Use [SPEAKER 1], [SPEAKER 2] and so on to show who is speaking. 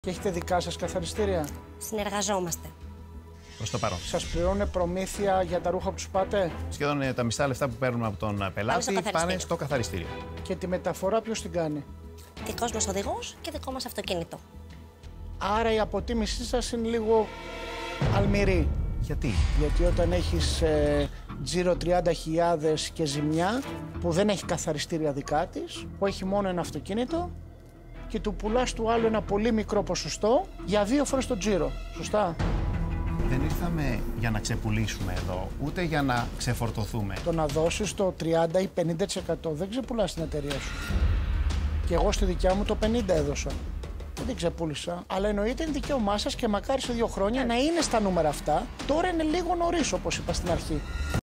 [SPEAKER 1] Και έχετε δικά σας καθαριστήρια?
[SPEAKER 2] Συνεργαζόμαστε.
[SPEAKER 3] Προς το παρόν.
[SPEAKER 1] Σας πληρώνουν προμήθεια για τα ρούχα που τους πάτε?
[SPEAKER 3] Σχεδόν τα μισά λεφτά που παίρνουμε από τον πελάτη πάνε στο καθαριστήριο.
[SPEAKER 1] Και τη μεταφορά ποιος την κάνει?
[SPEAKER 2] Δικός μας οδηγός και δικό μας αυτοκίνητο.
[SPEAKER 1] Άρα η αποτίμησή σας είναι λίγο αλμυρή.
[SPEAKER 3] Γιατί?
[SPEAKER 1] Γιατί όταν έχεις τζίρο 30.000 και ζημιά που δεν έχει καθαριστήρια δικά της, που έχει μόνο ένα αυτοκίνητο και του πουλάς του άλλου ένα πολύ μικρό ποσοστό για 2 φορές το τζίρο. Σωστά?
[SPEAKER 3] Δεν ήρθαμε για να ξεπουλήσουμε εδώ, ούτε για να ξεφορτωθούμε.
[SPEAKER 1] Το να δώσεις το 30 ή 50% δεν ξεπουλάς την εταιρεία σου. Και εγώ στη δικιά μου το 50 έδωσα. Δεν την ξεπούλησα. Αλλά εννοείται είναι δικαίωμά σας και μακάρι σε 2 χρόνια να είναι στα νούμερα αυτά. Τώρα είναι λίγο νωρίς, όπως είπα στην αρχή.